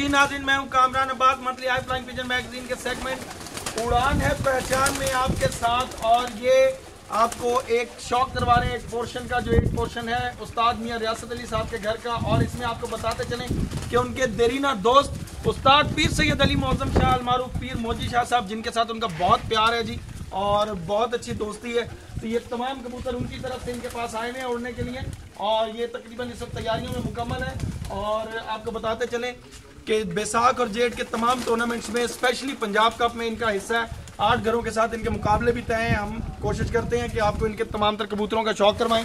जी नाज़रीन, मैं हूं Kamran Abbas, monthly high flying pigeon magazine के सेगमेंट उड़ान है पहचान में आपके साथ। और ये आपको एक शौक करवा रहे हैं, एक पोर्शन का, जो एक पोर्शन है उस्ताद मियां रियासत अली साहब के घर का। और इसमें आपको बताते चलें कि उनके देरीना दोस्त उस्ताद पीर सैयद अली मौज़म शाह अल मारूफ पीर मोजी शाह साहब, जिनके साथ उनका बहुत प्यार है जी और बहुत अच्छी दोस्ती है। तो ये तमाम कबूतर उनकी तरफ से इनके पास आए हुए हैं उड़ने के लिए, और ये तकरीबन इस सब तैयारियों में मुकम्मल है। और आपको बताते चलें कि बैसाख और जेठ के तमाम टूर्नामेंट्स में, स्पेशली पंजाब कप में इनका हिस्सा है। 8 घरों के साथ इनके मुकाबले भी तय हैं। हम कोशिश करते हैं कि आपको इनके तमाम तर कबूतरों का शौक करवाएं।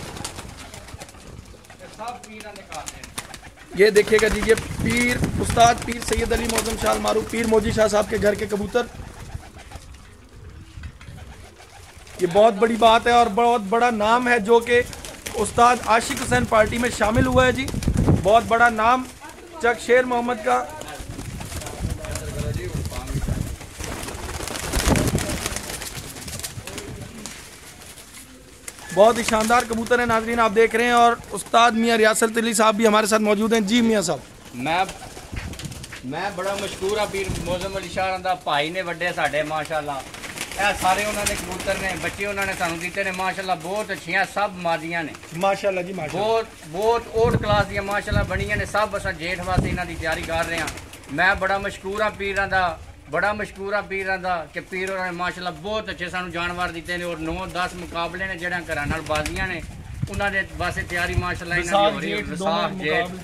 ये देखिएगा जी, ये उस्ताद पीर सैयद अली मौज़म शाह अल मारूफ पीर मोजी शाह साहब के घर के कबूतर। ये बहुत बड़ी बात है और बहुत बड़ा नाम है जो कि उस्ताद आशिक हुसैन पार्टी में शामिल हुआ है जी। बहुत बड़ा नाम चक शेर मोहम्मद का। बहुत ही शानदार कबूतर है नाजरीन, आप देख रहे हैं। और उस्ताद मियां रियासत अली साहब भी हमारे साथ मौजूद हैं। जी मियां साहब, मैं बड़ा मशहूर हाँ पीर मौज़म अली शाह दा भाई ने वड्डे साढ़े माशाल्लाह। सारे उन्होंने कबूतर ने बच्चे उन्होंने सानू दिते ने माशाल्लाह, बहुत अच्छियां सब मादियां ने माशाल्लाह जी, माशाल्लाह बहुत ओल्ड क्लास दी माशाल्लाह बनियां ने सब। असा जेठ वास्ते इन्हां दी तैयारी कर रहे हैं। मैं बड़ा मशहूर हाँ पीरां दा, बड़ा मशहूर हाँ पीरां दा कि पीर होरां ने माशाल्लाह बहुत अच्छे सानू जानवर दिते ने। और 9-10 मुकाबले ने जेड़ा घरां नाल बाजियां ने उन्हां दे वास्ते तैयारी माशाल्लाह इन्हां दी हो रही है। विसाख जेठ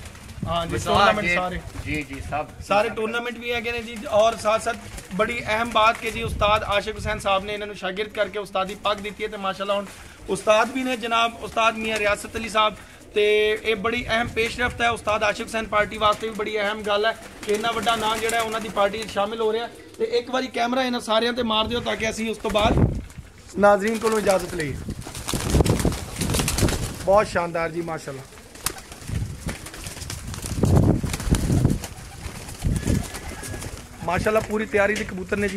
जी सारे टूर्नामेंट भी है जी। और साथ साथ बड़ी अहम बात कि जी उस्ताद आशिक हुसैन साहब ने इन्होंने शागिर्द करके उस्तादी पग दी है। तो माशाल्लाह हुण उस्ताद भी ने जनाब उस्ताद मियां रियासत अली साहब। तो ये बड़ी अहम पेशरफ्त है उस्ताद आशिक हुसैन पार्टी वास्ते भी बड़ी अहम गल है कि इन्ना वड्डा नाम जो है उन्होंने पार्टी शामिल हो रहा है। तो एक बार कैमरा इन्होंने सारिਆਂ ते मार दिओ ताकि असीं उस तो बाद नाजरीन को इजाजत लईए। बहुत शानदार जी माशाल्लाह। माशाल्लाह पूरी तैयारी थी कबूतर ने जी।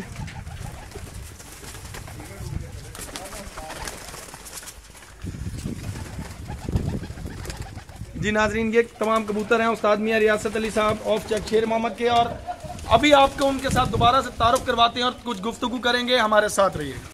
जी नाजरीन, ये तमाम कबूतर हैं उस्ताद मियां रियासत अली साहब ऑफ चक शेर मोहम्मद के। और अभी आपको उनके साथ दोबारा से तारुफ करवाते हैं और कुछ गुफ्तगू करेंगे। हमारे साथ रहिए।